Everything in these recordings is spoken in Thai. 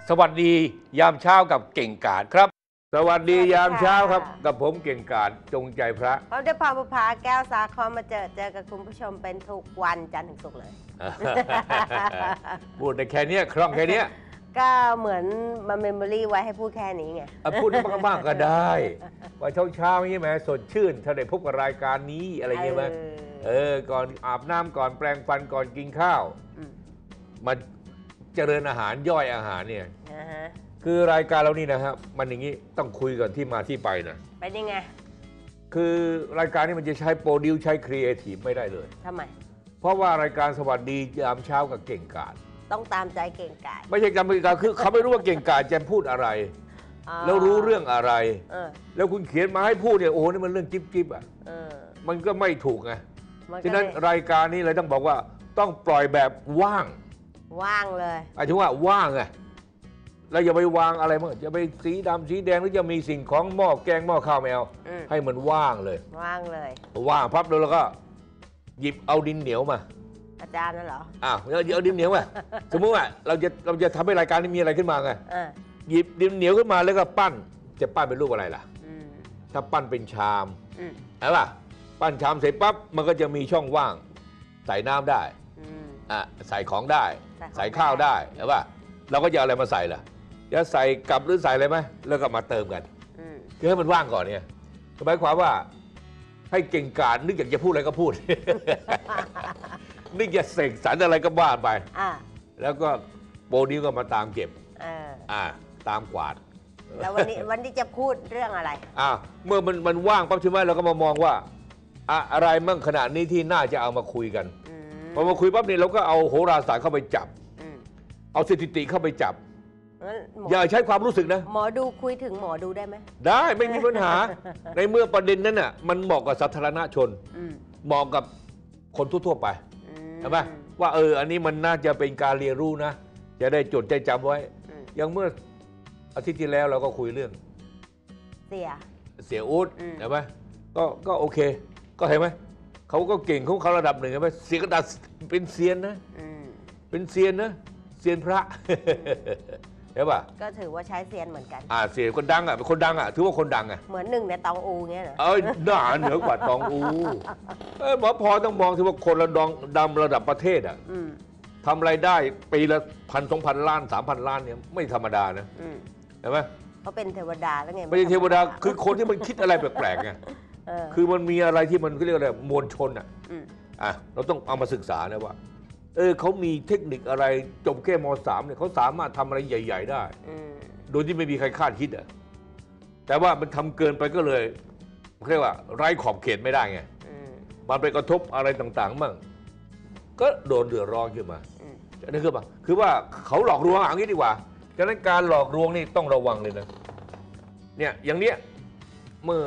สวัสดียามเช้ากับเก่งกาจครับสวัสดียามเช้าครับกับผมเก่งกาจจงใจพระพร้อมด้วยพรบุภาแก้วสาครมาเจอกับคุณผู้ชมเป็นทุกวันจันทร์ถึงศุกร์เลยพูดในแค่นี้คล่องแค่นี้ก็เหมือนมาเมมโมรี่ไว้ให้พูดแค่นี้ไงพูดมากๆก็ได้ว่าเช้าๆนี่แหมสดชื่นถ้าได้พบกับรายการนี้อะไรเงี้ยไหมก่อนอาบน้ำก่อนแปรงฟันก่อนกินข้าวมันเจริญอาหารย่อยอาหารเนี่ยคือรายการเรานี่นะครับมันอย่างนี้ต้องคุยก่อนที่มาที่ไปนะเป็นยังไงคือรายการนี้มันจะใช้โปรดิวใช้ครีเอทีฟไม่ได้เลยทำไมเพราะว่ารายการสวัสดียามเช้ากับเก่งกาจต้องตามใจเก่งกาจไม่ใช่การบริการคือเขาไม่รู้ว่าเก่งกาจจะพูดอะไรแล้วรู้เรื่องอะไรแล้วคุณเขียนมาให้พูดเนี่ยโอ้โหนี่มันเรื่องจิ๊บอ่ะมันก็ไม่ถูกไงฉะนั้นรายการนี้เลยต้องบอกว่าต้องปล่อยแบบว่างเลยหมายถึงว่าว่างไงแล้วอย่าไปวางอะไรมั่งอย่าไปสีดำสีแดงหรือจะมีสิ่งของหม้อแกงหม้อข้าวแมวให้มันว่างเลยว่างพับแล้วก็หยิบเอาดินเหนียวมาอาจารย์นั่นเหรอเอาดินเหนียวมาสมมติว่าเราจะทำให้รายการนี้มีอะไรขึ้นมาไงหยิบดินเหนียวขึ้นมาแล้วก็ปั้นจะปั้นเป็นรูปอะไรล่ะถ้าปั้นเป็นชามใช่ป่ะปั้นชามเสร็จปั๊บมันก็จะมีช่องว่างใส่น้ำได้ใส่ของได้ใส่ข้าวได้ใช่ป่ะเราก็จะเอาอะไรมาใส่ล่ะจะใส่กับหรือใส่อะไรไหมแล้วก็มาเติมกันคือให้มันว่างก่อนเนี่ยหมายความว่าให้เก่งกาจนึกอยากจะพูดอะไรก็พูด นึกอยากเสกสรรอะไรก็ว่าไปแล้วก็โปรดิวก็มาตามเก็บตามกวาดแล้ววันนี้จะพูดเรื่องอะไรเมื่อมันว่างปั๊บใช่ไหมเราก็มามองว่าอะไรมั่งขณะนี้ที่น่าจะเอามาคุยกันพอมาคุยปั๊บเนี่ยเราก็เอาโหราศาสตร์เข้าไปจับเอาสถิติเข้าไปจับอย่าใช้ความรู้สึกนะหมอดูคุยถึงหมอดูได้ไหมได้ไม่มีปัญหา ในเมื่อประเด็นนั้นน่ะมันเหมาะกับสาธารณชนเหมาะกับคนทั่วไปใช่ไหมว่าอันนี้มันน่าจะเป็นการเรียนรู้นะจะได้จดใจจำไว้อย่างเมื่ออาทิตย์ที่แล้วเราก็คุยเรื่องเสียอู๊ดใช่ไหมก็โอเคก็เห็นไหมเขาก็เก่งเขาระดับหนึ่งใช่ไหมเสียกระดาษเป็นเซียนนะเป็นเซียนนะเซียนพระใช่ป่ะก็ถือว่าใช้เซียนเหมือนกันเซียนคนดังเป็นคนดังถือว่าคนดังเหมือนหนึ่งในตองอูเงี้ยเหรอหนาเหนือกว่าตองอูหมอพอต้องมองถือว่าคนระดับระดับประเทศทำรายได้ปีละ1,000-2,000 ล้าน 3,000 ล้านเนี่ยไม่ธรรมดานะเห็นไหมเขาเป็นเทวดาแล้วไงไม่ใช่เทวดาคือคนที่มันคิดอะไรแปลกๆไงคือมันมีอะไรที่มันเรียกอะไรมวลชนเราต้องเอามาศึกษานะว่าเขามีเทคนิคอะไรจบแค่ม.3 เนี่ยเขาสามารถทำอะไรใหญ่ๆได้โดยที่ไม่มีใครคาดคิดแต่ว่ามันทำเกินไปก็เลยเรียกว่าไร้ขอบเขตไม่ได้ไงมันไปกระทบอะไรต่างๆมั่งก็โดนเดือดร้อนขึ้นมานี่คือว่าเขาหลอกลวงอย่างนี้ดีกว่าฉะนั้นการหลอกลวงนี่ต้องระวังเลยนะเนี่ยอย่างเนี้ยเมื่อ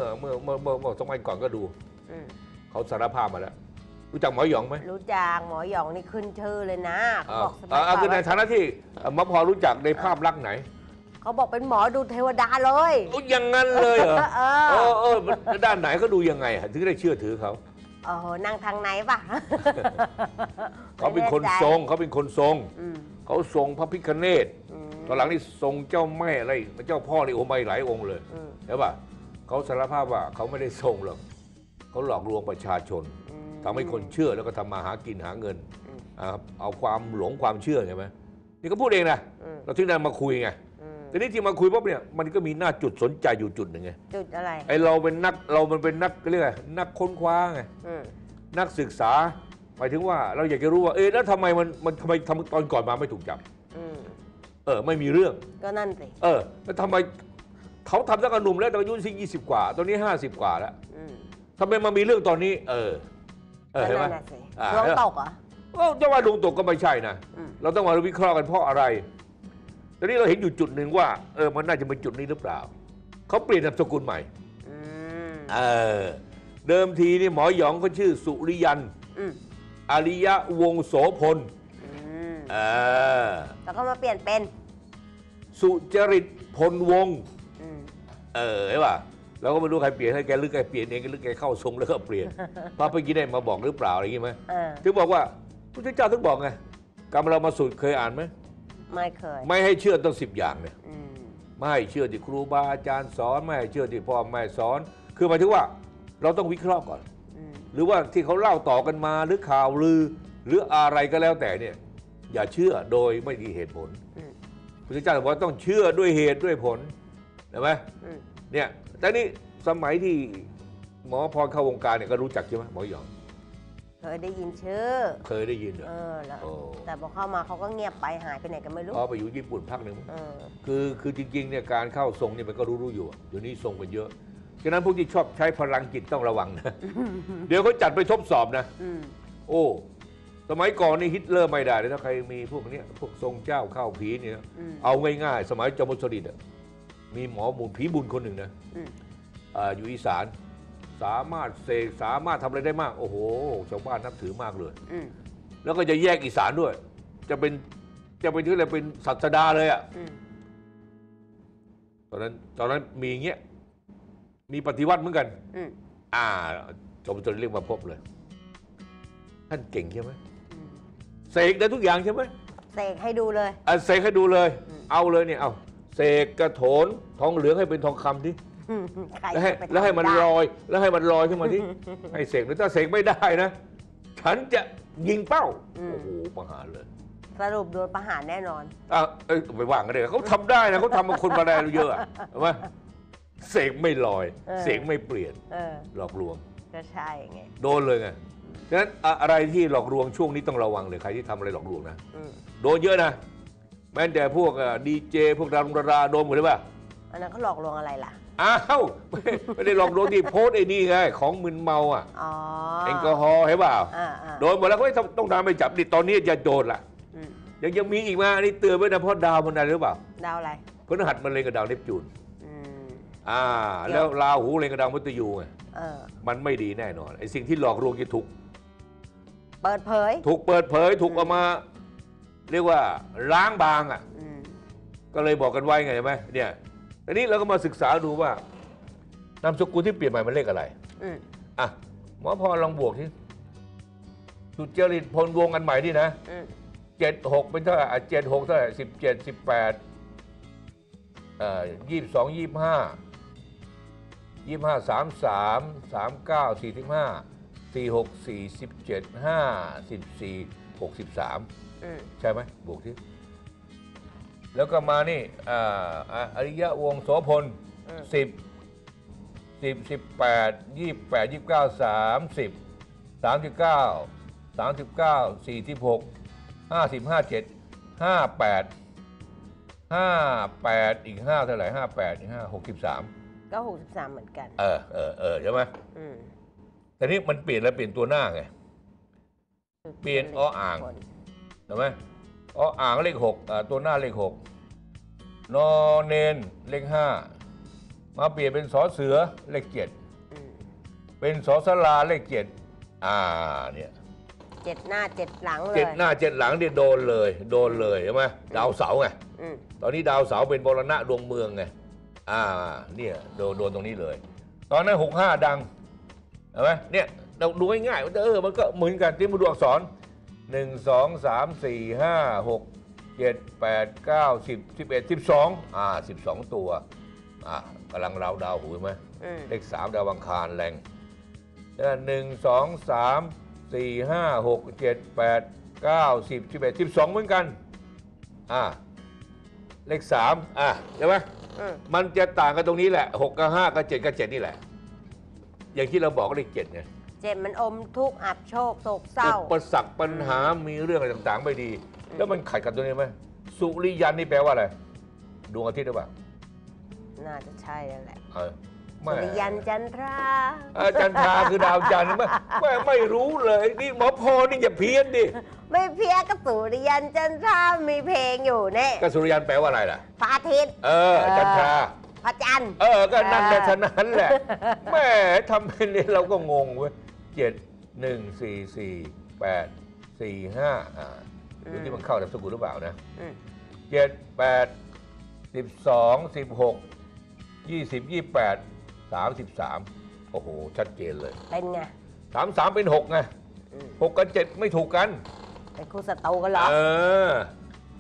2 วันก่อนก็ดูเขาสารภาพมาแล้วรู้จักหมอหยองไหมรู้จักหมอหยองนี่ขึ้นชื่อเลยนะเขาบอกคือในฐานะที่มาพอรู้จักในภาพลักษณ์ไหนเขาบอกเป็นหมอดูเทวดาเลยอย่างนั้นเลยเหรอด้านไหนเขาดูยังไงถึงได้เชื่อถือเขานั่งทางไหนป่ะเขาเป็นคนทรงเขาทรงพระพิฆเนศตอนหลังนี่ทรงเจ้าแม่อะไรเจ้าพ่อนี่ไม่หลายองค์เลยใช่ป่ะเขาสารภาพว่าเขาไม่ได้ทรงหรอกเขาหลอกลวงประชาชนทำให้คนเชื่อแล้วก็ทำมาหากินหาเงินเอาความหลงความเชื่อใช่ไหมนี่ก็พูดเองนะเราถึงได้มาคุยไงแต่นี่ที่มาคุยปั๊บเนี่ยมันก็มีหน้าจุดสนใจอยู่จุดหนึ่งไงจุดอะไรเรามันเป็นนักเรียกนักค้นคว้าไงนักศึกษาหมายถึงว่าเราอยากจะรู้ว่าแล้วทำไมตอนก่อนมาไม่ถูกจับไม่มีเรื่องก็นั่นสิแล้วทำไมเขาทำตั้งแต่หนุ่มแล้วตอนอายุ20 กว่าตอนนี้50 กว่าแล้วทำไมมามีเรื่องตอนนี้เห็นไหมดวงตกเหรอจะว่าดวงตกก็ไม่ใช่นะเราต้องมาวิเคราะห์กันเพราะอะไรตอนนี้เราเห็นอยู่จุดหนึ่งว่ามันน่าจะเป็นจุดนี้หรือเปล่าเขาเปลี่ยนนามสกุลใหม่เดิมทีนี่หมอหยองเขาชื่อสุริยันอริยวงศ์โสพลแล้วก็มาเปลี่ยนเป็นสุจริตพลวงศ์ใช่ป่ะเราก็ไม่รู้ใครเปลี่ยนให้แกหรือแกเปลี่ยนเองหรือแกเข้าทรงแล้วก็เปลี่ยนพระพุทธเจ้าได้มาบอกหรือเปล่าอะไรอย่างงี้ไหมถึงบอกว่าพระพุทธเจ้าถึงบอกไงกรรมเรามาสูตรเคยอ่านไหมไม่เคยไม่ให้เชื่อต้อง10 อย่างเนี่ยอืมไม่ให้เชื่อที่ครูบาอาจารย์สอนไม่ให้เชื่อที่พ่อแม่สอน คือหมายถึงว่าเราต้องวิเคราะห์ก่อนอืมหรือว่าที่เขาเล่าต่อกันมาหรือข่าวลือ หรืออะไรก็แล้วแต่เนี่ยอย่าเชื่อโดยไม่มีเหตุผลอืมพระเจ้าบอกว่าต้องเชื่อด้วยเหตุด้วยผลเห็นไหมอืมเนี่ยแต่นี่สมัยที่หมอพรเข้าวงการเนี่ยก็รู้จักใช่ไหมหมอหยองเคยได้ยินชื่อเคยได้ยินเหรอแล้วโอ้แต่พอเข้ามาเขาก็เงียบไปหายไปไหนกันไม่รู้อ๋อไปอยู่ญี่ปุ่นพักหนึ่งเออคือจริงๆเนี่ยการเข้าทรงเนี่ยมันก็รู้อยู่อะเดี๋ยวนี้ทรงกันเยอะฉะนั้นพวกที่ชอบใช้พลังจิตต้องระวังนะ เดี๋ยวเขาจัดไปทดสอบนะอืมโอ้สมัยก่อนนี่ฮิตเลอร์ไม่ได้เลยถ้าใครมีพวกเนี้ยพวกทรงเจ้าเข้าผีเนี่ยอืมเอาง่ายๆ สมัยจอมพลสฤษดิ์อะมีหมอบุญผีบุญคนหนึ่งนะอืมอยู่อีสานสามารถเสกสามารถทำอะไรได้มาก โอ้โหชาวบ้านนับถือมากเลยอืมแล้วก็จะแยกอีสานด้วย จะเป็นที่อะไรเป็นศาสดาเลยอะอืมตอนนั้นมีเงี้ยมีปฏิวัติเหมือนกันอืมจอมพลสฤษดิ์เรียกมาพบเลย ท่านเก่งใช่ไหมอืมเสกได้ทุกอย่างใช่ไหมเสกให้ดูเลยเสกให้ดูเลยอืมเอาเลยเนี่ยเอาเสกกระโถนทองเหลืองให้เป็นทองคำดิใครแล้วให้จะไปแล้วให้มันทำได้ลอยแล้วให้มันลอยขึ้นมาดิ ให้เสกหรือถ้าเสกไม่ได้นะ ฉันจะยิงเป้า โอ้โหประหารเลยสรุปโดนประหารแน่นอนไปว่างกันเลยเขาทำได้นะเขาทำมาคนมาได้เยอะอะเห็นไหมเสกไม่ลอยเออเสกไม่เปลี่ยนเออหลอกลวงก็ใช่ไงโดนเลยไงฉะนั้นอะไรที่หลอกลวงช่วงนี้ต้องระวังเลยใครที่ทำอะไรหลอกลวงนะอืมโดนเยอะนะแม้แต่พวกดีเจพวกดาราโดนหมดเลยป่ะอันนั้นเขาหลอกลวงอะไรล่ะอ้าวไม่ได้หลอกลวงที่โพสต์ไอ้นี่ไงของมึนเมาอ่ะอ๋อแอลกอฮอล์เห็นเปล่าอ่าโดนหมดแล้วก็ต้องตามไปจับดิตอนนี้จะโดนละอืมยังมีอีกมาอันนี้เตือนไว้นะเพราะดาวมันอะไรหรือเปล่าดาวอะไรพฤหัสมันเลยกับดาวเนปจูนอืมแล้วราหูเลยกับดาวมฤตยูไงเออมันไม่ดีแน่นอนไอ้สิ่งที่หลอกลวงจะถูกเปิดเผยเปิดเผยถูกเอามา เรียกว่าล้างบางอ่ะอืมก็เลยบอกกันไว้ไงเห็นไหมเนี่ยอันนี้เราก็มาศึกษาดูว่านามสกุลที่เปลี่ยนใหม่มันเลขอะไรอืมอ่ะหมอพรลองบวกที่สุจริตพลวงอันใหม่นี่นะอืม 76เป็นเท่าไหร่76เท่าไหร่17 18 22 25 33 39 45 46 47 54 63 อืมใช่ไหมบวกที่แล้วก็มานี่อริยะวงศ์โสพลอืม 10 18 28 29 30 39 39 46 50 57 58 58อีก5เท่าไหร่58อีก5 63 ก็63เหมือนกันใช่ไหมอืมแต่นี้มันเปลี่ยนแล้วเปลี่ยนตัวหน้าไง เปลี่ยนออ่าง เห็นไหมอ่างเลข6ตัวหน้าเลข6นอเนนเลข5มาเปลี่ยนเป็นสอเสือเลข7 อืมเป็นสอสลาเลข7เนี่ย 7 หน้า 7 หลังเลย 7 หน้า 7 หลังเนี่ยโดนเลยใช่ไหมดาวเสาร์ไงอืมตอนนี้ดาวเสาร์เป็นบรณะดวงเมืองไงเนี่ยโดนตรงนี้เลย ตอนนั้น65ดังเห็นไหมเนี่ยเราดูง่ายๆมันก็เหมือนกันที่มาดูอักษร1 2 3 4 5 6 7 8 9 10 11 12 12 ตัวกำลังเราดาวหูไหมอืมเลข3ดาวอังคารแรง1 2 3 4 5 6 7 8 9 10 11 12เหมือนกันเลข3ใช่ไหมอืมมันจะต่างกันตรงนี้แหละ6กับ5กับ7กับ7นี่แหละ อย่างที่เราบอกเลข7ไง 7มันอมทุกข์อับโชคโศกเศร้าอุปสรรคปัญหามีเรื่องอะไรต่างๆไม่ดี แล้วมันขัดกับตัวนี้ไหมสุริยันนี่แปลว่าอะไรดวงอาทิตย์หรือเปล่าน่าจะใช่แล้วแหละไม่สุริยันจันทราจันทราคือดาวจันทร์ไม่รู้เลยนี่หมอพรนี่อย่าเพี้ยนดิไม่เพี้ยก็สุริยันจันทรามีเพลงอยู่เนี่ยก็สุริยันแปลว่าอะไรล่ะพระอาทิตย์จันทราพระจันทร์ก็นั่นแหละฉะนั้นแหละแม่ทำเป็นนี้เราก็งงเว้ย7 1 4 4 8 4 5ดูที่มันเข้ากับสกุลหรือเปล่านะอืม 7 8 12 16 20 28 33โอ้โหชัดเจนเลยเป็นไง 33เป็น6ไงอืม 6กับ7ไม่ถูกกันเป็นคู่ศัตรูกันเหรอ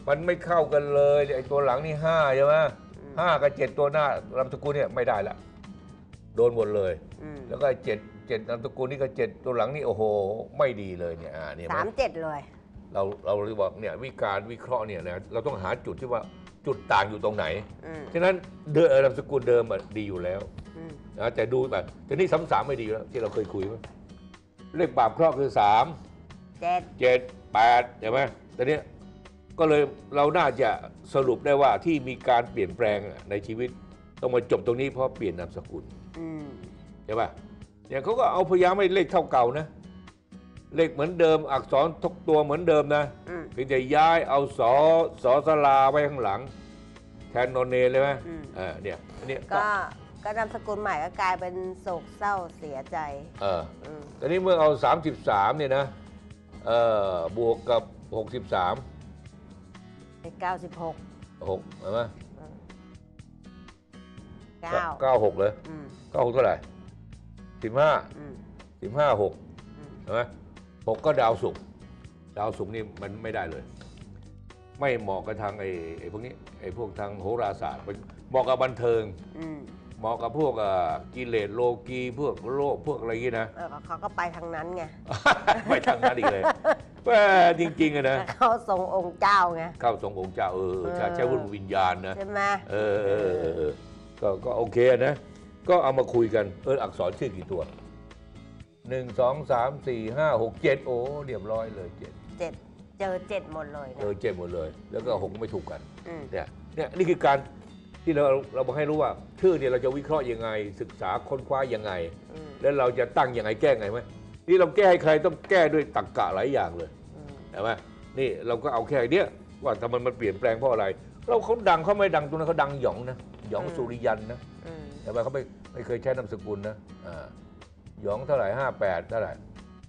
มันไม่เข้ากันเลยไอ้ตัวหลังนี่5ใช่ไหม5 กับ 7ตัวหน้านามสกุลเนี่ยไม่ได้ละโดนหมดเลยแล้วก็7นามสกุลนี่ก็7ตัวหลังนี่โอ้โหไม่ดีเลยเนี่ยเนี่ย 37เลยเราเลยบอกเนี่ยวิเคราะห์เนี่ยนะเราต้องหาจุดที่ว่าจุดต่างอยู่ตรงไหนฉะนั้นนามสกุลเดิมดีอยู่แล้วนะแต่ดูแบบแต่นี่3ไม่ดีแล้วที่เราเคยคุยว่าเลขบาปเคราะห์คือ3 7 8ใช่ไหมแต่เนี้ยก็เลยเราน่าจะสรุปได้ว่าที่มีการเปลี่ยนแปลงในชีวิตต้องมาจบตรงนี้เพราะเปลี่ยนนามสกุลใช่ป่ะเนี่ยเขาก็เอาพยายามให้เลขเท่าเก่านะเลขเหมือนเดิมอักษรทุกตัวเหมือนเดิมนะเพียงแต่ย้ายเอาสสลาไว้ข้างหลังแทนนนเนเลยไหมเนี่ยอันนี้ก็นามสกุลใหม่ก็กลายเป็นโศกเศร้าเสียใจตอนนี้เมื่อเอา33เนี่ยนะบวกกับ63 เป็น96 6เห็นไหม96เลย96เท่าไหร่15 6เห็นไหม6ก็ดาวศุกร์นี่มันไม่ได้เลยไม่เหมาะกับทางไอ้พวกนี้ไอ้พวกทางโหราศาสตร์เหมาะกับบันเทิงเหมาะกับพวกกิเลสโลกีพวกโลภพวกอะไรอย่างนี้นะเขาก็ไปทางนั้นไงไปทางนั้นอีกเลยจริงๆนะเข้าทรงองค์เจ้าไงเข้าทรงองค์เจ้าใช้วิญญาณนะใช่ไหมก็โอเคนะก็เอามาคุยกันอักษรชื่อกี่ตัว1 2 3 4 5 6 7โอ้เรียบร้อยเลย7 เจอ7หมดเลย 7หมดเลยแล้วก็6ไม่ถูกกันเนี่ยนี่คือการที่เราบอกให้รู้ว่าชื่อเนี่ยเราจะวิเคราะห์ยังไงศึกษาค้นคว้ายังไงแล้วเราจะตั้งยังไงแก้ไงไหมนี่เราแก้ให้ใครต้องแก้ด้วยตรรกะหลายอย่างเลยใช่ไหมนี่เราก็เอาแค่เนี้ยว่าทำไมมันเปลี่ยนแปลงเพราะอะไรเขาดังเขาไม่ดังตรงนั้นเขาดังหยองนะหยองสุริยันนะแต่ว่าเขาไม่เคยใช้นามสกุลนะหยองเท่าไหร่58เท่าไหร่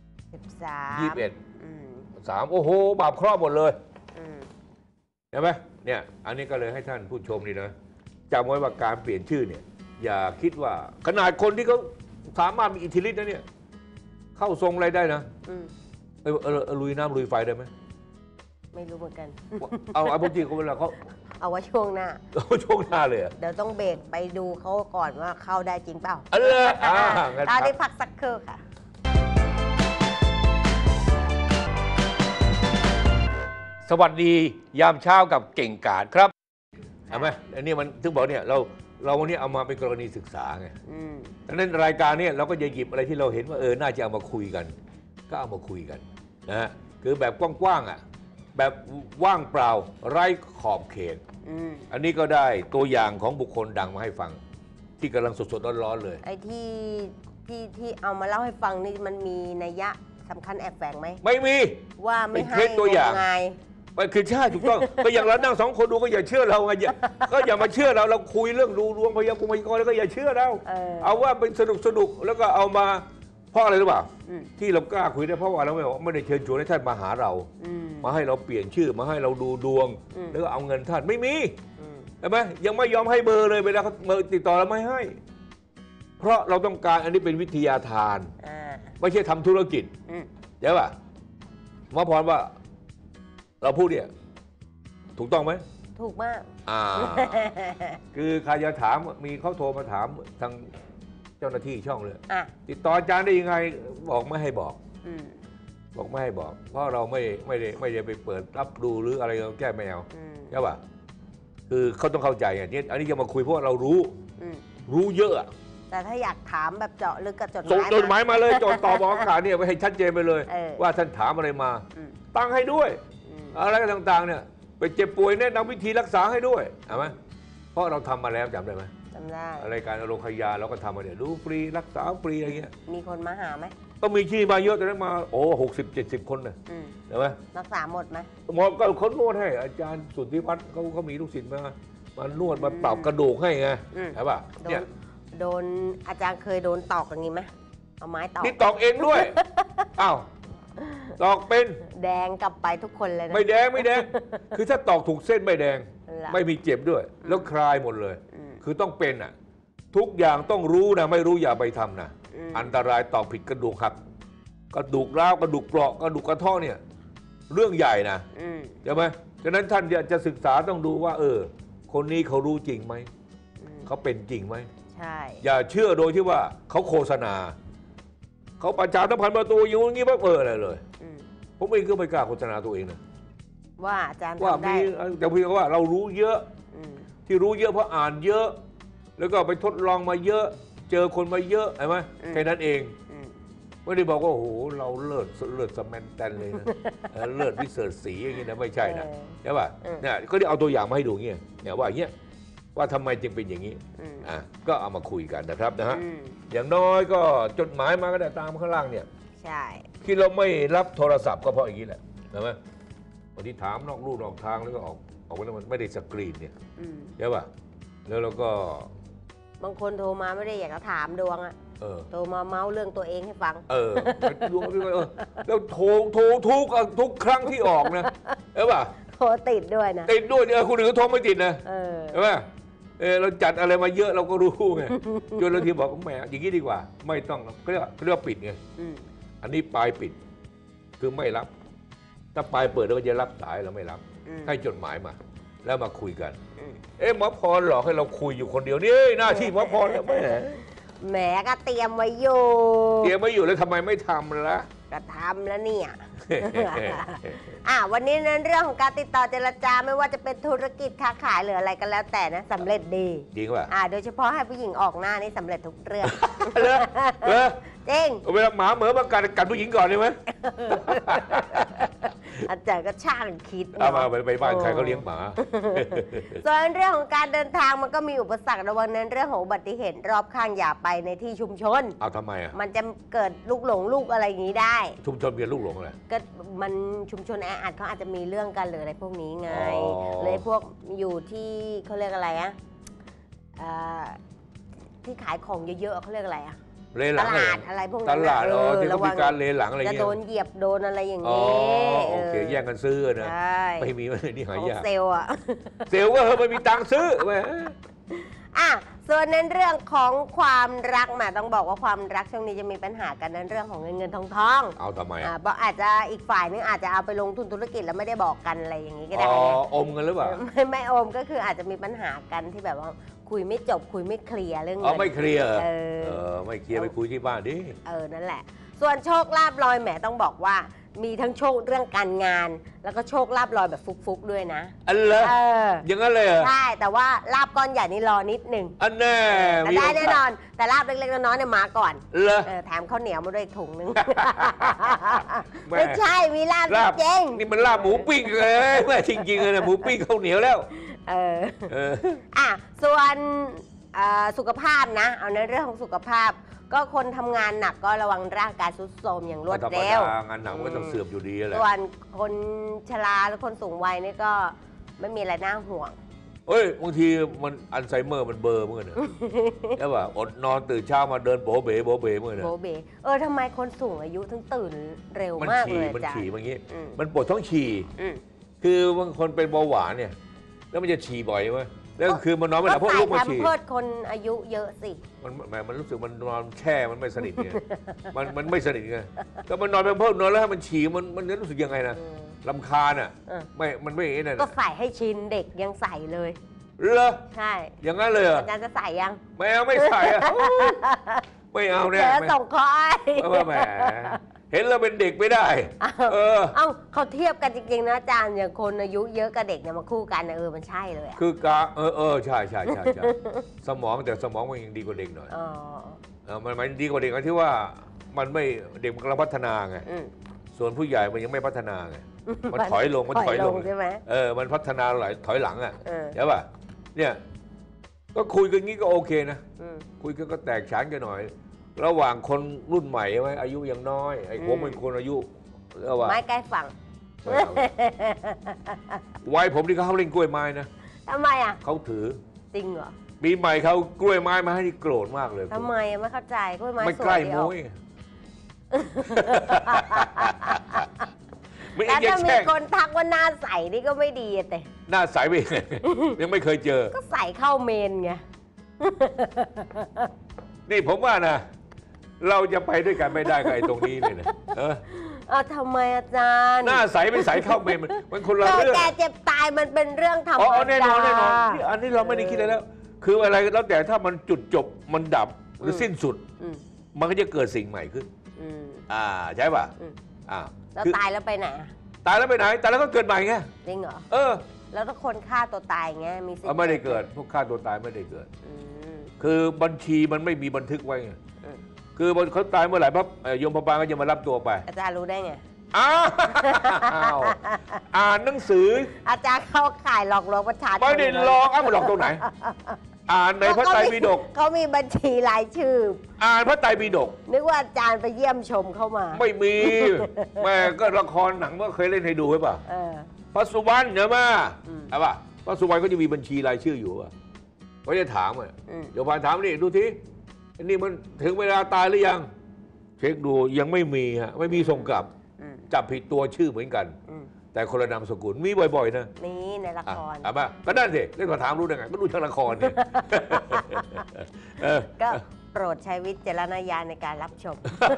21 3โอ้โหบาปเคราะห์หมดเลยเห็นไหมเนี่ยอันนี้ก็เลยให้ท่านผู้ชมนี่นะจำไว้ว่าการเปลี่ยนชื่อเนี่ยอย่าคิดว่าขนาดคนที่เขาสามารถมีอิทธิฤทธิ์นะเนี่ยเข้าทรงอะไรได้นะลุยน้ำลุยไฟได้ไหมไม่รู้เหมือนกันเอาพวกจริงเขาเวลาเขาเอาไว้ช่วงหน้าเลยเดี๋ยวต้องเบรกไปดูเขาก่อนว่าเข้าได้จริงเปล่าตอนนี้พักสักครู่ค่ะสวัสดียามเช้ากับเก่งกาจครับเห็นไหมอันนี้มันถึงบอกเนี่ยเราวันนี้เอามาเป็นกรณีศึกษาไงดังนั้นรายการนี้เราก็จะหยิบอะไรที่เราเห็นว่าน่าจะเอามาคุยกันก็เอามาคุยกันนะคือแบบกว้างๆแบบว่างเปล่าไร้ขอบเขตอันนี้ก็ได้ตัวอย่างของบุคคลดังมาให้ฟังที่กำลังสดๆร้อนๆเลยไอ้ที่เอามาเล่าให้ฟังนี่มันมีนัยยะสำคัญแอบแฝงไหมไม่มีว่าไม่ให้ตัวอย่างมันคือใช่ถูกต้องก็อย่างเรานั่ง2 คนดูก็อย่าเชื่อเราไงก็อย่ามาเชื่อเราคุยเรื่องดูดวงพยากรณ์แล้วก็อย่าเชื่อเราเอาว่าเป็นสนุกแล้วก็เอามาเพราะอะไรหรือเปล่าที่เรากล้าคุยได้เพราะว่าเราไม่ได้เชิญชวนให้ท่านมาหาเรามาให้เราเปลี่ยนชื่อมาให้เราดูดวงแล้วก็เอาเงินท่านไม่มีใช่ไหมยังไม่ยอมให้เบอร์เลยเวลาเขาติดต่อเราไม่ให้เพราะเราต้องการอันนี้เป็นวิทยาทานไม่ใช่ทำธุรกิจใช่ป่ะหมอพรว่าเราพูดเนี่ยถูกต้องไหมถูกมากคือใครจะถามมีเขาโทรมาถามทางเจ้าหน้าที่ช่องเลยติดต่ออาจารย์ได้ยังไงบอกไม่ให้บอกไม่ให้บอกเพราะเราไม่ได้ไปเปิดรับดูหรืออะไรเราแก้ไม่เอาใช่ป่ะคือเขาต้องเข้าใจไงนี่อันนี้จะมาคุยเพราะเรารู้เยอะแต่ถ้าอยากถามแบบเจาะลึกกับจดหมายมาเลยจดตอบอากาศเนี่ยไปให้ชัดเจนไปเลยว่าท่านถามอะไรมาตั้งให้ด้วยอะไรต่างๆเนี่ยไปเจ็บป่วยแนะนำวิธีรักษาให้ด้วยใช่ไหมเพราะเราทำมาแล้วจำได้ไหมจำได้รายการโรงพยาบาลเราก็ทำมาเนี่ยดูฟรีรักษาฟรีอะไรเงี้ยมีคนมาหาไหมต้องมีชื่อมาเยอะแต่นั้นมา60-70 คนเนี่ยใช่ไหมรักษาหมดไหมหมดก็คนนวดให้อาจารย์สุทธิวัฒน์เขามีลูกศิษย์มานวดมาปรับกระดูกให้ไงใช่ป่ะเนี่ยโดนอาจารย์เคยโดนตอกอย่างนี้ไหมเอาไม้ตอกนี่ตอกเองด้วยอ้าวตอกเป็นแดงกลับไปทุกคนเลยนะไม่แดงคือถ้าตอกถูกเส้นไม่แดงไม่มีเจ็บด้วยแล้วคลายหมดเลยคือต้องเป็นทุกอย่างต้องรู้นะไม่รู้อย่าไปทำนะอันตรายตอกผิดกระดูกหักกระดูกร้าวกระดูกเปราะกระดูกกระเทาะเนี่ยเรื่องใหญ่นะใช่ไหมฉะนั้นท่านจะศึกษาต้องดูว่าคนนี้เขารู้จริงไหมเขาเป็นจริงไหมใช่อย่าเชื่อโดยที่ว่าเขาโฆษณาเขาประชาสัมพันธ์ประตูอยู่อย่างนี้ปั๊บอะไรเลยผมเองก็ไม่กล้าโฆษณาตัวเองนะว่าอาจารย์ว่าทำได้แต่เพียงว่าเรารู้เยอะที่รู้เยอะเพราะอ่านเยอะ แล้วก็ไปทดลองมาเยอะ เจอคนมาเยอะใช่ไหมแค่นั้นเองไม่ได้บอกว่าโอ้โหเราเลิศสแมนแตนเลยนะเลิศวิเศษสีอย่างนี้นะไม่ใช่นะใช่ป่ะเนี่ยก็ได้เอาตัวอย่างมาให้ดูเงี้ยเนี่ยว่าอย่างเงี้ยว่าทำไมจึงเป็นอย่างนี้ก็เอามาคุยกันนะครับนะฮะอย่างน้อยก็จดหมายมาก็ได้ตามข้างล่างเนี่ยใช่ที่เราไม่รับโทรศัพท์ก็เพราะอย่างนี้แหละใช่ไหมบางทีถามนอกลู่นอกทางแล้วก็ออกไปแล้วมันไม่ได้สกรีนเนี่ยใช่ป่ะแล้วเราก็บางคนโทรมาไม่ได้อยากจะถามดวงอะโทรมาเมาส์เรื่องตัวเองให้ฟังดวงแล้วโทรทุกครั้งที่ออกนะใช่ป่ะโทรติดด้วยนะติดด้วยคนอื่นก็โทรไม่ติดนะใช่ป่ะเราจัดอะไรมาเยอะเราก็รู้ไงจนเราทีบอกแหมอย่างนี้ดีกว่าไม่ต้องก็เรียกว่าปิดไงอันนี้ปลายปิดคือไม่รับถ้าปลายเปิดเราก็จะรับสายเราไม่รับให้จดหมายมาแล้วมาคุยกันหมอพรหลอกให้เราคุยอยู่คนเดียวนี่หน้าที่หมอพรเนี่ยแหมก็เตรียมไว้อยู่แล้วทำไมไม่ทำล่ะก็ทำแล้วเนี่ยวันนี้ในเรื่องของการติดต่อเจรจาไม่ว่าจะเป็นธุรกิจค้าขายหรืออะไรก็แล้วแต่นะสำเร็จดีจริงป่ะโดยเฉพาะให้ผู้หญิงออกหน้านี่สำเร็จทุกเรื่องจริงเวลาหมาเหมือมากัดผู้หญิงก่อนได้ไหมอาจารย์ก็ช่างคิดมาไปบ้านใครเขาเลี้ยงหมาส่วนเรื่องของการเดินทางมันก็มีอุปสรรคระวังในเรื่องของอุบัติเหตุรอบข้างอย่าไปในที่ชุมชนทำไมมันจะเกิดลูกหลงลูกอะไรอย่างนี้ได้ชุมชนเกิดลูกหลงอะไรก็มันชุมชนแออัดเขาอาจจะมีเรื่องกันหรืออะไรพวกนี้ไงเลยพวกอยู่ที่เขาเรียกอะไรที่ขายของเยอะๆเขาเรียกอะไรตลาดอะไรพวกนั้นตลาดที่เขามีการเลหลังอะไรเงี้ยจะโดนเหยียบโดนอะไรอย่างนี้โอเคแย่งกันซื้อนะไม่มีนี่หายากเซลล์เซลล์ก็ไม่มีตังค์ซื้อแหมส่วนในเรื่องของความรักต้องบอกว่าความรักช่วงนี้จะมีปัญหากันในเรื่องของเงินทองเอาทำไมเพราะอาจจะอีกฝ่ายนึงอาจจะเอาไปลงทุนธุรกิจแล้วไม่ได้บอกกันอะไรอย่างนี้ก็ได้อมกันหรือเปล่าไม่อมก็คืออาจจะมีปัญหากันที่แบบว่าคุยไม่จบคุยไม่เคลียร์เรื่องเงินไม่เคลียร์ไม่เคลียร์ไปคุยที่บ้านดินั่นแหละส่วนโชคลาภลอยแหมต้องบอกว่ามีทั้งโชคเรื่องการงานแล้วก็โชคลาภลอยแบบฟุกๆด้วยนะอย่างนั้นเลยใช่แต่ว่าลาภก้อนใหญ่นี่รอนิดนึงแน่ได้แน่นอนแต่ลาภเล็กๆน้อยๆเนี่ยมาก่อนแถมข้าวเหนียวมาด้วยถุงนึงไม่ใช่มีลาภจริงนี่มันลาบหมูปิ้งเลยแม่จริงๆเลยนะหมูปิ้งข้าวเหนียวแล้วส่วนสุขภาพนะเอาในเรื่องของสุขภาพก็คนทำงานหนักก็ระวังร่างกายทรุดโทรมอย่างรวดเร็วงานหนักก็ต้องเสื่อมอยู่ดีแหละส่วนคนชราหรือคนสูงวัยนี่ก็ไม่มีอะไรน่าห่วงบางทีมันอัลไซเมอร์มันเบอร์เมื่อเนี่ยใช่ป่ะอดนอนตื่นเช้ามาเดินโบเบ๋เมื่อเนี่ยโบเบ๋ทำไมคนสูงอายุถึงตื่นเร็วมากเลยมันฉี่อย่างงี้มันปวดท้องฉี่คือบางคนเป็นเบาหวานเนี่ยแล้วมันจะฉี่บ่อยไหมแล้วคือมันนอนไม่หลับเพราะลูกมาฉี่เพิดคนอายุเยอะสิมันรู้สึกมันนอนแช่มันไม่สนิทไงมันไม่สนิทไงก็มันนอนเป็นเพิ่มนอนแล้วให้มันฉี่มันรู้สึกยังไงนะรำคาญมันไม่นั่นก็ใส่ให้ชินเด็กยังใส่เลยเหรอใช่อย่างนั้นเลยอาจารย์จะใส่ยังไม่ใส่ไม่เอาเนี่ยส่งคอยแหมเห็นเราเป็นเด็กไม่ได้เขาเทียบกันจริงๆนะอาจารย์อย่างคนอายุเยอะกับเด็กเนี่ยมาคู่กันมันใช่เลยคือกะใช่สมองแต่สมองมันยังดีกว่าเด็กหน่อยมันดีกว่าเด็กที่ว่ามันไม่เด็กมันกำลังพัฒนาไงส่วนผู้ใหญ่มันยังไม่พัฒนาไงมันถอยลงใช่ไหมมันพัฒนาถอยหลังใช่ป่ะเนี่ยก็คุยกันงี้ก็โอเคนะคุยกันก็แตกฉานกันหน่อยระหว่างคนรุ่นใหม่ใช่ไหมอายุยังน้อยไอ้ผมเป็นคนอายุระหว่างไม้ใกล้ฝั่งวัยผมที่เขาเล่นกล้วยไม้นะทำไมเขาถือจริงเหรอปีใหม่เขากล้วยไม้มาให้ที่โกรธมากเลยทำไมไม่เข้าใจกล้วยไม้ไม่ใกล้มุ้ยแล้วถ้ามีคนทักว่าหน้าใสนี่ก็ไม่ดีแต่หน้าใสไปยังไม่เคยเจอก็ใส่เข้าเมนไงนี่ผมว่านะเราจะไปด้วยกันไม่ได้กับไอ้ตรงนี้เลยนะทำไมอาจารย์หน้าใสไม่ใสเข้าเมนมันคนละเรื่องแก่เจ็บตายมันเป็นเรื่องธรรมดาแน่นอนอันนี้เราไม่ได้คิดอะไรแล้ว คืออะไรแล้วแต่ถ้ามันจุดจบมันดับหรือสิ้นสุดมันก็จะเกิดสิ่งใหม่ขึ้นใช่ป่ะแล้วตายแล้วไปไหนตายแล้วไปไหนตายแล้วก็เกิดใหม่ไงจริงเหรอแล้วถ้าคนฆ่าตัวตายไงมีสิทธิ์ไม่ได้เกิดพวกฆ่าตัวตายไม่ได้เกิดคือบัญชีมันไม่มีบันทึกไว้ไงคือเขาตายเมื่อไหร่ปั๊บโยมพบาลก็จะมารับตัวไปอาจารย์รู้ได้ไงอ่านหนังสืออาจารย์เข้าข่ายหลอกลวงประชาชนไม่ได้หลอกมันหลอกตรงไหนอ่านในพระไตรปิฎกเขามีบัญชีรายชื่ออ่านพระไตรปิฎกนึกว่าอาจารย์ไปเยี่ยมชมเข้ามาไม่มีแม่ก็ละครหนังเมื่อเคยเล่นให้ดูใช่ป่ะพระสุวรรณเนี่ยมาใช่ป่ะพระสุวรรณก็จะมีบัญชีรายชื่ออยู่ป่ะก็จะถามโยมพานถามนี่ดูทีนี่มันถึงเวลาตายหรือยังเช็คดูยังไม่มีฮะไม่มีส่งกลับจับผิดตัวชื่อเหมือนกันแต่คนละนามสกุลมีบ่อยๆนะนี่ในละครมาก็นั่นสิเล่นมาถามรู้ได้ไงก็ดูทางละครเนี่ยก็โปรดใช้วิจารณญาณในการรับชม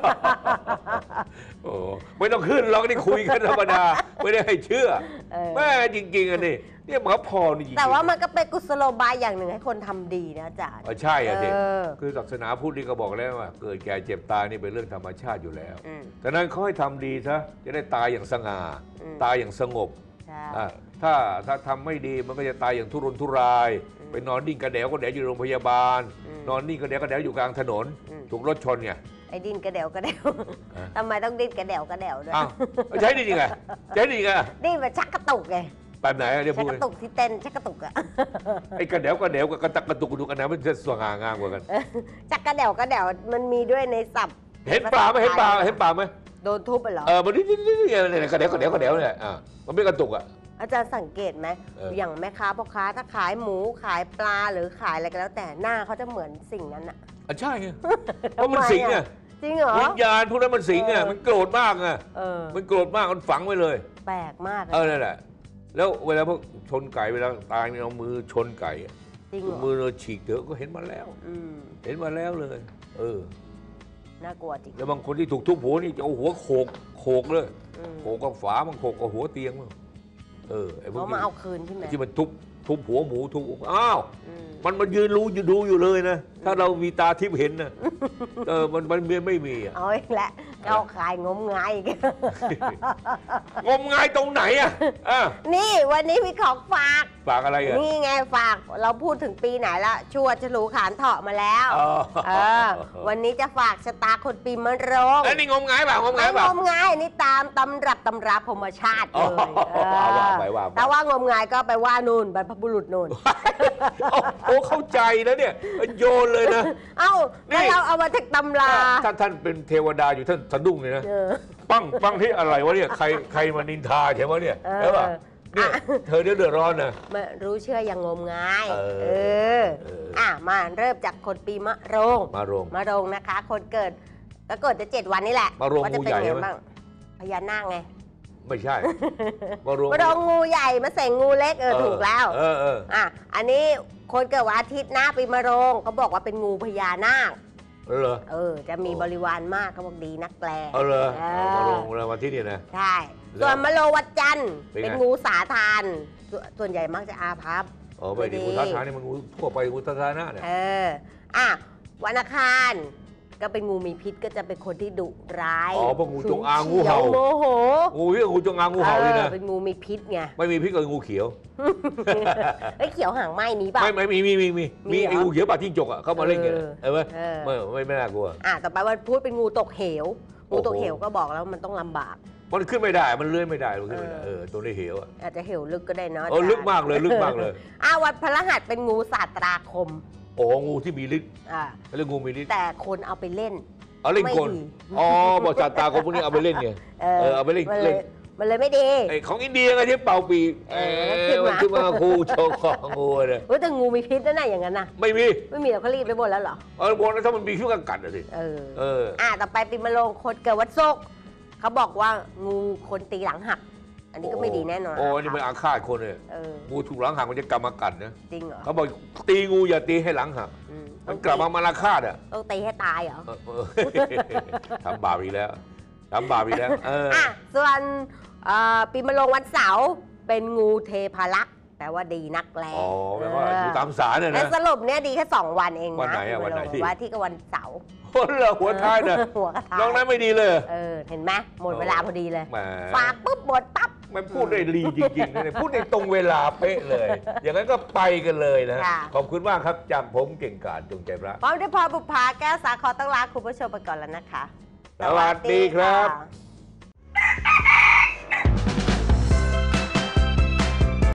โอ้ไม่ต้องขึ้นหรอกนี่คุยกันธรรมดาไม่ได้ให้เชื่อแม่จริงๆอันนี้เนี่ยหมอพอนี่แต่ว่ามันก็เป็นกุศโลบายอย่างหนึ่งให้คนทำดีนะอาจารย์ใช่อะสิคือศาสนาพุทธนี่ก็บอกแล้วว่าเกิดแก่เจ็บตายนี่เป็นเรื่องธรรมชาติอยู่แล้วแต่นั้นเขาให้ทำดีซะจะได้ตายอย่างสง่าตายอย่างสงบถ้าทำไม่ดีมันก็จะตายอย่างทุรนทุรายไปนอนดิ้นกระเดวก็เดวอยู่โรงพยาบาลนอนนิ่งกระเดวก็เดวอยู่กลางถนนถูกรถชนไงไอ้ดิ้นกระเดวกระเดวทำไมต้องดิ้นกระเดวกระเดวด้วยใช้ดิ้นยังไงใช้ดิ้นยังไงดิ้นแบบชักกระตุกไงแบบไหนเดี๋ยวพูดชักกระตุกที่เต้นชักกระตุกอะไอ้กระเดวกับกระตักกระตุกอันนั้นมันจะสว่างงามกว่ากันชักกระเดวมันมีด้วยในศัพท์เห็นปลาไหมเห็นปลาไหมโดนทุบไปเหรอมันนี่กระเดวเนี่ยมันไม่กระตุกอะอาจารย์สังเกตไหมอย่างแม่ค้าพ่อค้าถ้าขายหมูขายปลาหรือขายอะไรก็แล้วแต่หน้าเขาจะเหมือนสิ่งนั้นอะใช่เพราะมันสิงไงจริงเหรอวิญญาณพวกนั้นมันสิงไงมันโกรธมากไงมันโกรธมากมันฝังไว้เลยแปลกมากนั่นแหละแล้วเวลาพวกชนไก่เวลาตายเอามือชนไก่มือเราฉีกเถอะก็เห็นมาแล้วเห็นมาแล้วเลยน่ากลัวจริงแล้วบางคนที่ถูกทุบหัวนี่จะเอาหัวโขกเลยโขกกับฝามันโขกกับหัวเตียงมั้งเขามาเอาคืนใช่ไหมที่มันทุบหัวหมูทุบมันยืนรู้ดูอยู่เลยนะถ้าเรามีตาทิพย์เห็นนะมันไม่มีเอาอีกแล้วเข้าขายงมงายงมงายตรงไหนอ่ะนี่วันนี้มีของฝากอะไรอ่ะนี่ไงฝากเราพูดถึงปีไหนละชัวฉลูขานเถาะมาแล้ววันนี้จะฝากชะตาคนปีมะโรงนี่งมงายเปล่างมงายนี่ตามตำราพรหมชาติเลยแต่ว่างมงายก็ไปว่านูนบรรพบุรุษนูนโอ้เข้าใจแล้วเนี่ยโยนเลยนะแล้วเราเอามาจากตำราท่านเป็นเทวดาอยู่ท่านสะดุ้งเลยนะปังที่อะไรวะเนี่ยใครมานินทาใช่ไหมเนี่ยใช่ป่ะเนี่ยเธอเดือดร้อนนะมารู้เชื่ออย่างงมงายมาเริ่มจากคนปีมะโรงมะโรงนะคะคนเกิดก็เกิดจะ7 วันนี่แหละว่าจะเป็นยังไงบ้างพญานาคไงไม่ใช่มะโรงงูใหญ่มะเสงงูเล็กถูกแล้วอันนี้คนเกิดวันอาทิตย์หน้าปีมะโรงเขาบอกว่าเป็นงูพญานาคจะมีบริวารมากเขาบอกดีนักแปลมะโรงวันที่นี่นะใช่ส่วนมะโรวัดจันทร์เป็นงูสาทานส่วนใหญ่มักจะอาภัพไม่ดีงูสาทานนี่มันงูทั่วไปงูสาธารณะเนี่ยวันอังคารก็เป็นงูมีพิษก็จะเป็นคนที่ดุร้ายเพราะงูจงอางงูเห่าโมโหงูจงอางงูเห่าเลยนะเป็นงูมีพิษไงไม่มีพิษก็งูเขียวเขียวหางไหมมีป่ะไม่มีไอ้งูเขียวปากจิ้งจกเข้ามาเล่นกันไม่น่ากลัวต่อไปวันพุธเป็นงูตกเหวงูตกเหวก็บอกแล้วมันต้องลำบากมันขึ้นไม่ได้มันเลื่อนไม่ได้มันขึ้นไม่ได้ตัวในเหวอาจจะเหวลึกก็ได้นะลึกมากเลยวันพฤหัสเป็นงูศาสตราคมงูที่มีฤทธิ์เรื่องงูมีฤทธิ์แต่คนเอาไปเล่นเล่นคนบอกศาสตราคมพวกนี้เอาไปเล่นไงเอาไปเล่นมันเลยไม่ดีของอินเดียไงที่เป่าปีมันขึ้นมาคูโชว์ของงูเลยแต่งูมีพิษนั่นน่ะอย่างนั้นนะไม่มีแล้วเขารีบไปหมดแล้วเหรอบนแล้วถ้ามันมีพิษก็กัดสิต่อไปปีมะโรงคนเกิดวันศุกร์เขาบอกว่างูคนตีหลังหักอันนี้ก็ไม่ดีแน่นอนนี่มันอาฆาตคนเลยงูถูกหลังหักมันจะกลับมากัดนะจริงเหรอเขาบอกตีงูอย่าตีให้หลังหักมันกลับมาอาฆาตต้องตีให้ตายเหรอทำบาปอีกแล้วทำบาปอีกแล้วส่วนปีมะโรงวันเสาร์เป็นงูเทพารักษ์แปลว่าดีนักแลแปลว่าอยู่ตามสารเนี่ยนะสรุปเนี่ยดีแค่2 วันเองนะวันไหนวันไหนวันที่ก็วันเสาร์หัวท้ายเนี่ยหัวกระทายน้องนั้นไม่ดีเลยเห็นไหมหมดเวลาพอดีเลยฝากปุ๊บหมดปั๊บมันพูดได้ดีจริงๆนะพูดในตรงเวลาเป๊ะเลย อย่างนั้นก็ไปกันเลยนะขอบคุณมากครับจากผมเก่งกาจจงใจพระพร้อมด้วยพรบุภาแก้วสาครต้องลาคุณผู้ชมไปก่อนแล้วนะคะสวัสดีครับ